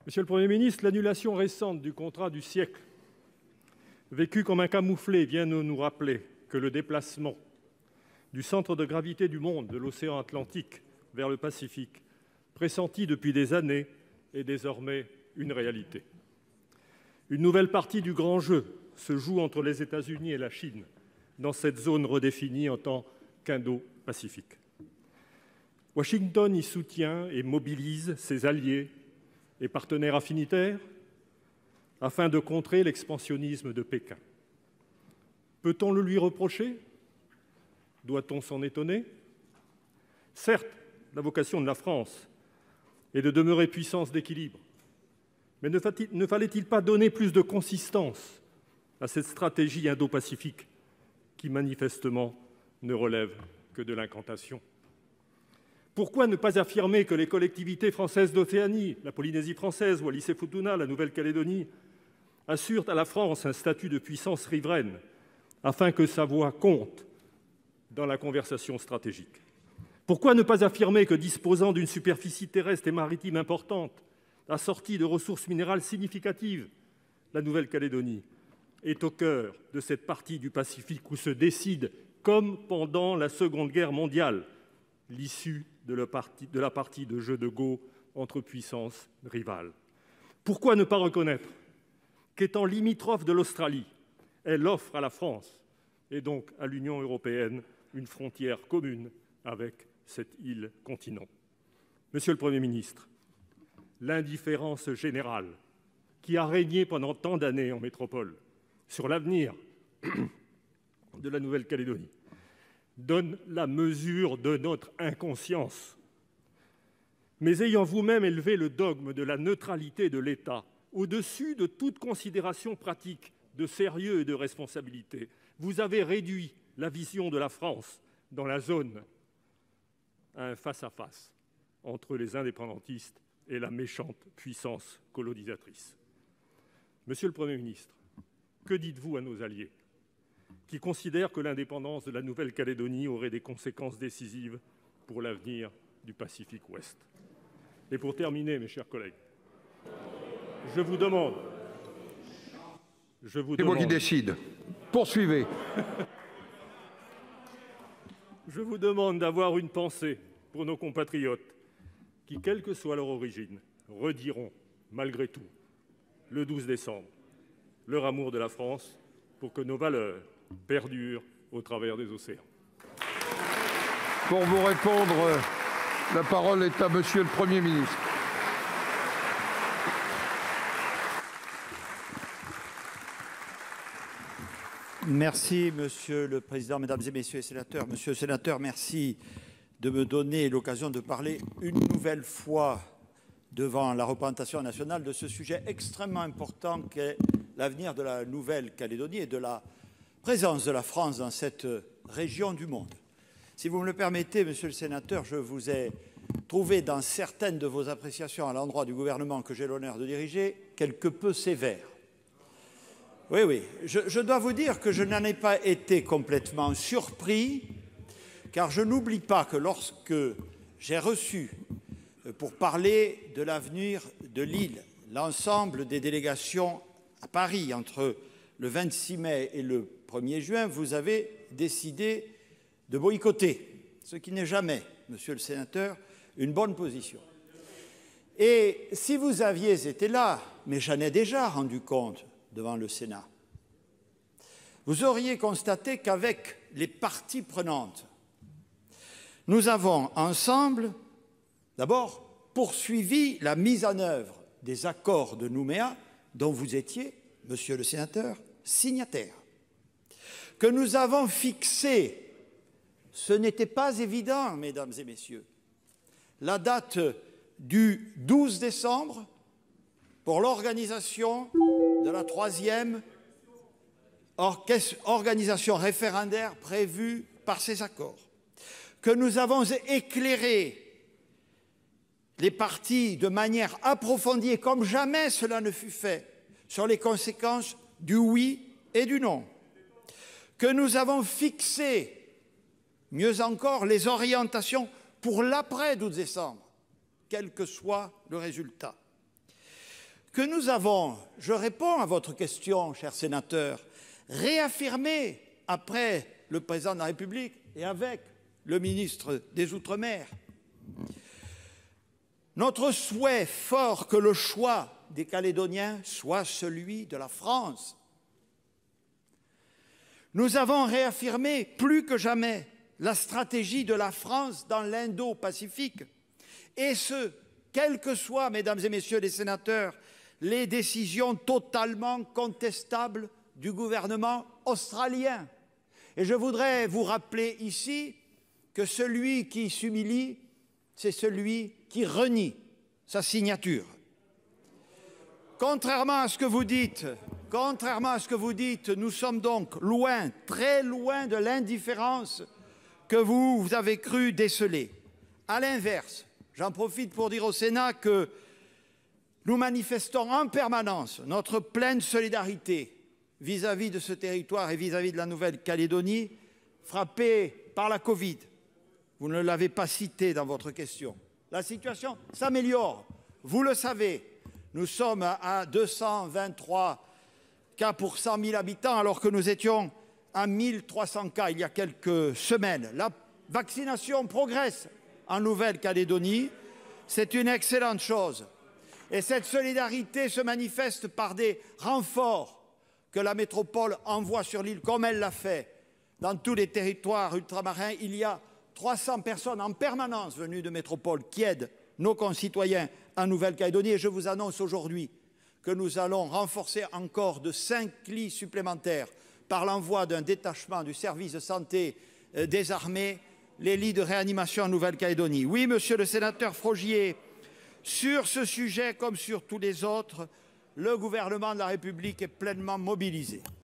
Monsieur le Premier ministre, l'annulation récente du contrat du siècle, vécue comme un camouflet, vient de nous rappeler que le déplacement du centre de gravité du monde, de l'océan Atlantique vers le Pacifique, pressenti depuis des années, est désormais une réalité. Une nouvelle partie du grand jeu se joue entre les États-Unis et la Chine dans cette zone redéfinie en tant qu'Indo-Pacifique. Washington y soutient et mobilise ses alliés et partenaires affinitaires afin de contrer l'expansionnisme de Pékin. Peut-on le lui reprocher? Doit-on s'en étonner? Certes, la vocation de la France est de demeurer puissance d'équilibre, mais ne fallait-il pas donner plus de consistance à cette stratégie indo-pacifique qui, manifestement, ne relève que de l'incantation? Pourquoi ne pas affirmer que les collectivités françaises d'Océanie, la Polynésie française, Wallis-et-Futuna, la Nouvelle-Calédonie, assurent à la France un statut de puissance riveraine afin que sa voix compte dans la conversation stratégique? Pourquoi ne pas affirmer que, disposant d'une superficie terrestre et maritime importante, assortie de ressources minérales significatives, la Nouvelle-Calédonie est au cœur de cette partie du Pacifique où se décide, comme pendant la Seconde Guerre mondiale, l'issue de la partie de jeu de Go entre puissances rivales? Pourquoi ne pas reconnaître qu'étant limitrophe de l'Australie, elle offre à la France et donc à l'Union européenne une frontière commune avec cette île-continent? Monsieur le Premier ministre, l'indifférence générale qui a régné pendant tant d'années en métropole sur l'avenir de la Nouvelle-Calédonie donne la mesure de notre inconscience. Mais ayant vous-même élevé le dogme de la neutralité de l'État au-dessus de toute considération pratique, de sérieux et de responsabilité, vous avez réduit la vision de la France dans la zone à un face-à-face entre les indépendantistes et la méchante puissance colonisatrice. Monsieur le Premier ministre, que dites-vous à nos alliés qui considèrent que l'indépendance de la Nouvelle-Calédonie aurait des conséquences décisives pour l'avenir du Pacifique Ouest? Et pour terminer, mes chers collègues, je vous demande... C'est moi qui décide. Poursuivez. Je vous demande d'avoir une pensée pour nos compatriotes qui, quelle que soit leur origine, rediront, malgré tout, le 12 décembre, leur amour de la France pour que nos valeurs perdurent au travers des océans. Pour vous répondre, la parole est à Monsieur le Premier ministre. Merci, Monsieur le Président, Mesdames et Messieurs les sénateurs. Monsieur le sénateur, merci de me donner l'occasion de parler une nouvelle fois devant la représentation nationale de ce sujet extrêmement important qu'est l'avenir de la Nouvelle-Calédonie et de la présence de la France dans cette région du monde. Si vous me le permettez, Monsieur le sénateur, je vous ai trouvé dans certaines de vos appréciations à l'endroit du gouvernement que j'ai l'honneur de diriger quelque peu sévères. Oui, je dois vous dire que je n'en ai pas été complètement surpris, car je n'oublie pas que lorsque j'ai reçu, pour parler de l'avenir de l'île, l'ensemble des délégations à Paris entre le 26 mai et le 1er juin, vous avez décidé de boycotter, ce qui n'est jamais, Monsieur le sénateur, une bonne position. Et si vous aviez été là, mais j'en ai déjà rendu compte devant le Sénat, vous auriez constaté qu'avec les parties prenantes, nous avons ensemble, d'abord, poursuivi la mise en œuvre des accords de Nouméa dont vous étiez, Monsieur le sénateur, signataire, que nous avons fixé, ce n'était pas évident, Mesdames et Messieurs, la date du 12 décembre pour l'organisation de la 3e organisation référendaire prévue par ces accords, que nous avons éclairé les parties de manière approfondie, comme jamais cela ne fut fait, sur les conséquences du oui et du non, que nous avons fixé, mieux encore, les orientations pour l'après 12 décembre, quel que soit le résultat, que nous avons, je réponds à votre question, cher sénateur, réaffirmé après le président de la République et avec le ministre des Outre-mer notre souhait fort que le choix des Calédoniens soit celui de la France. Nous avons réaffirmé plus que jamais la stratégie de la France dans l'Indo-Pacifique, et ce, quelles que soient, mesdames et messieurs les sénateurs, les décisions totalement contestables du gouvernement australien. Et je voudrais vous rappeler ici que celui qui s'humilie, c'est celui qui renie sa signature. Contrairement à ce que vous dites, nous sommes donc loin, très loin de l'indifférence que vous avez cru déceler. À l'inverse, j'en profite pour dire au Sénat que nous manifestons en permanence notre pleine solidarité vis-à-vis de ce territoire et vis-à-vis de la Nouvelle-Calédonie, frappée par la Covid. Vous ne l'avez pas cité dans votre question. La situation s'améliore, vous le savez. Nous sommes à 223 cas pour 100 000 habitants, alors que nous étions à 1 300 cas il y a quelques semaines. La vaccination progresse en Nouvelle-Calédonie. C'est une excellente chose. Et cette solidarité se manifeste par des renforts que la métropole envoie sur l'île, comme elle l'a fait dans tous les territoires ultramarins. Il y a 300 personnes en permanence venues de métropole qui aident nos concitoyens en Nouvelle-Calédonie. Et je vous annonce aujourd'hui que nous allons renforcer encore de 5 lits supplémentaires par l'envoi d'un détachement du service de santé des armées, les lits de réanimation en Nouvelle-Calédonie. Oui, monsieur le sénateur Frogier, sur ce sujet comme sur tous les autres, le gouvernement de la République est pleinement mobilisé.